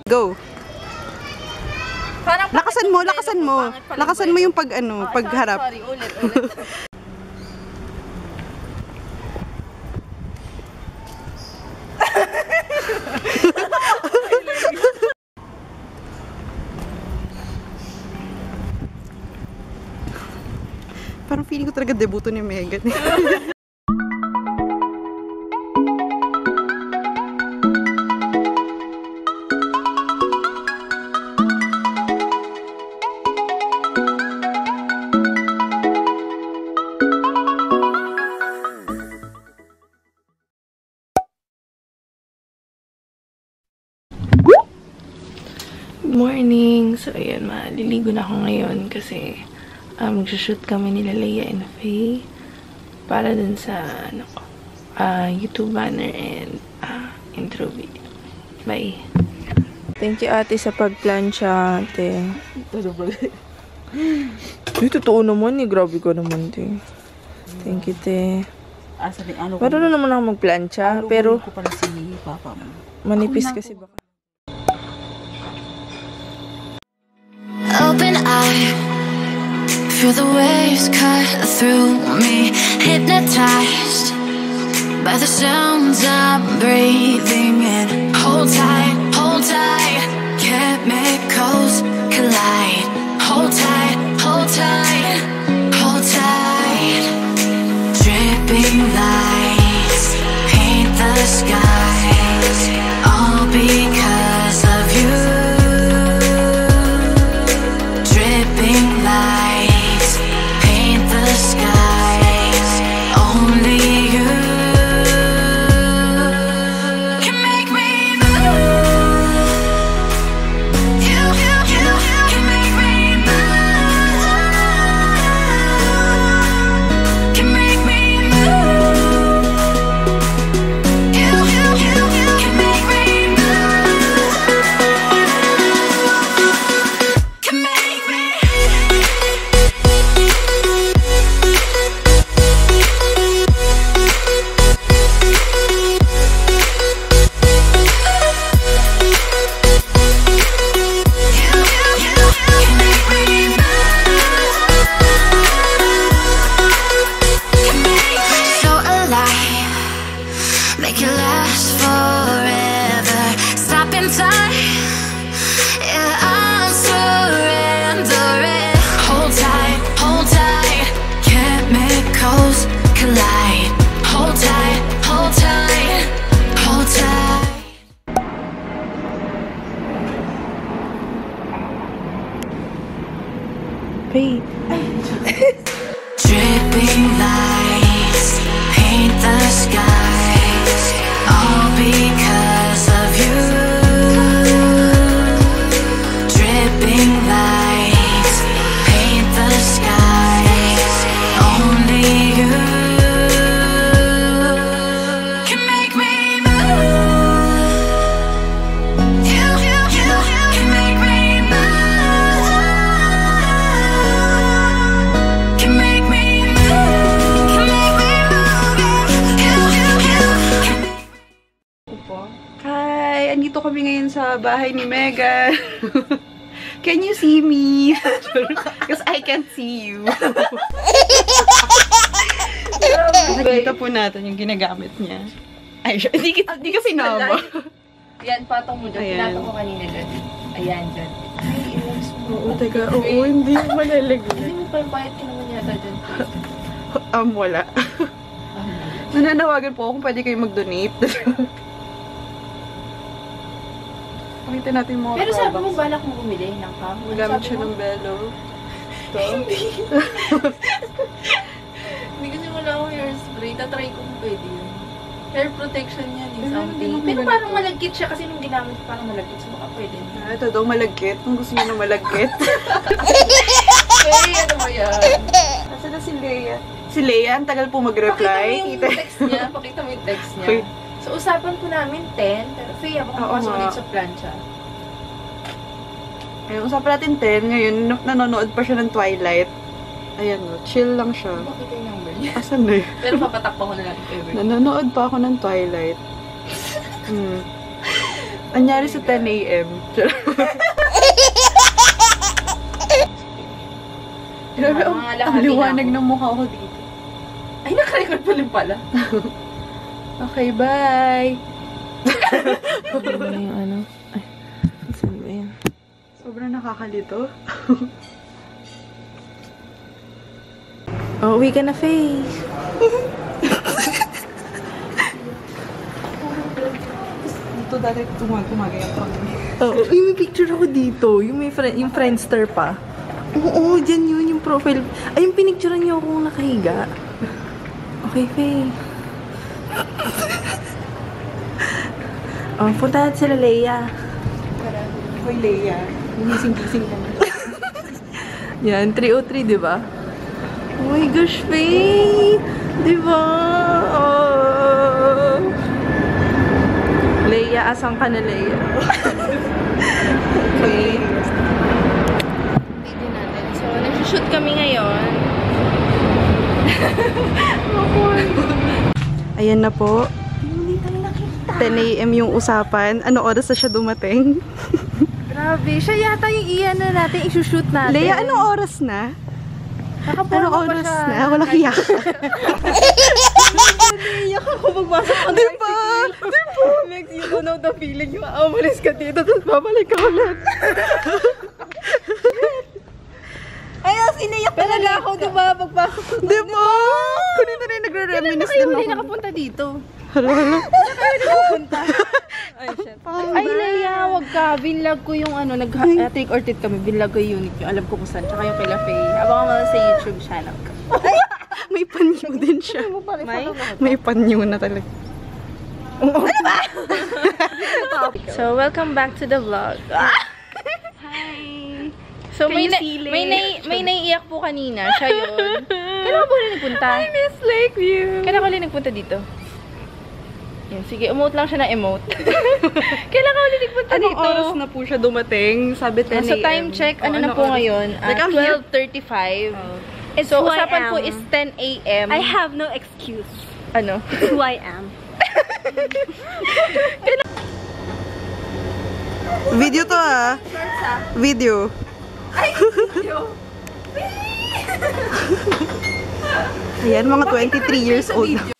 Go. Lakasan mo, lakasan mo. Lakasan mo yung pagharap. Sorry, ulit. Parang feeling ko talaga debuto ni Megan. Good morning! So, ayan, maliligo na ako ngayon kasi mag-shoot kami nila Leia and Faye para dun sa YouTube banner and intro video. Bye! Thank you, ate, sa pagplansya, ate. Ay, totoo naman eh. Grabe ka naman, te. Thank you, te. Marunong naman ako magplansya, pero ko pala si Papa mo. manipis kasi baka. Open eye, feel the waves cut through me, hypnotized by the sounds I'm breathing in. Hold tight, chemicals collide. Hold tight, hold tight, hold tight. Dripping lights paint the skies, all because of you. Lights paint the skies. Only you can make me move. You can make me move. Can make me move. You can make me move. Can make me. Make it last forever. Stop in time. Yeah, I'm surrendering. Hold tight, chemicals collide. Hold tight, hold tight, hold tight. Faye. Dripping lights paint the skies, all because of you. Dripping lights paint the skies, only you can make me move. You can make me move. Can make me move. Can make me move. Hi! Andito kami ngayon sa bahay ni Megan. Can you see me? Because I can't see you. Nakikita po natin yung ginagamit niya. Ay, hindi ka sinama. Yan, patong mo dyan. Ayan. Pinatong ko kanina dyan. Ayan, dyan. Ay, ilas mo. Oo, teka. Oo, hindi malalagay. Hindi mo pa yung bayad ka naman yata dyan. Wala. Nananawagan po ako kung pwede kayo mag-donate. Pakita natin yung mga Pero sabi mo, products. balak mo bumili ng cam? Magamit siya ng bello. Ito. Hindi kasi wala akong hairspray. Tatry ko kung pwede yun. Hair protection yan, Hindi something. naman Pero ganito. parang malagkit siya kasi nung ginamit parang malagkit. So baka pwede na. Ito daw, malagkit. Kung gusto niyo na malagkit. Hey, ano ba yan? Nasaan na si Leia? Si Leia, ang tagal po mag-reply. Pakita mo yung text niya. Wait. So, usapan ko namin 10, pero Faye, baka Oo mapasok nga. ulit sa plancha. Ayun, usapan natin 10. Ngayon, nanonood pa siya ng Twilight. Ayan, no, chill lang siya. Bakit yung number niya? Asan na yun? Pero papatakpan ko na lang if ever. Nanonood pa ako ng Twilight. Anyari sa 10 a.m. Grabe, ang liwanag ng mukha ko dito. Ay, naka-record pa rin pala. Okay, bye! Ano yung ano? Ay, saan ba yan? Sobrang nakakalito. Oh, uwi ka na, Faye. Dito dati tumagay ako. Oh, may picture ako dito. Yung yung Friendster pa. Oo, dyan yun, yung profile. Ay, yung pinicturean niyo akong nakahiga. Okay, Faye. Oh, punta natin sila Leia. Hoy, Leia. Gumising-gising ka na. Yan, 303, di ba? Oh my gosh, Faye! Di ba? Oh. Leia, asang ka na, Leia? Okay. Video natin. So, nag-shoot kami ngayon. Ayan na po. 10 a.m. yung usapan. Ano oras na siya dumating? Grabe, siya yata yung iyan na natin, isushoot natin. Leia, anong oras na? Nakapuro Anong pa oras siya. na? Walang hiyak. Iyak ako magbasa ko. Diba? Next, you don't know the feeling. Yung umalis ka dito, tapos babalik ka ulit. Ay, siniyak Talaga ako, diba? Pagpasok ko. Diba? Kanina na yung nagre-reminis Kailan din kayo ako. nakapunta dito? Hala. Ay, shit. Ay, Leia, wag ka. Binlog ko yung ano, nag-trick or treat kami. Binlog ko yung unit nyo. Alam ko kung saan. Tsaka yung kila Faye. Abangan mo sa YouTube channel ko. May panyo din siya. May panyo na talaga. So, welcome back to the vlog. Hi. So, Can you see Leia? may naiiyak po kanina. Siya yun. Kailan ka po ulit nagpunta? I miss Lakeview. Kailan ka ulit nagpunta dito? Yan, sige, emote lang siya na emote. Kailan ka ulit nagpunta Anong dito? oras na po siya dumating? Sabi 10 a.m. Sa time check, ano na po ngayon? Like, I'm here. 12:35. It's So, who I usapan po am. is 10 a.m. I have no excuse. Ano? It's who I am. Video to ah. Video. Ayan, mga 23 years old na.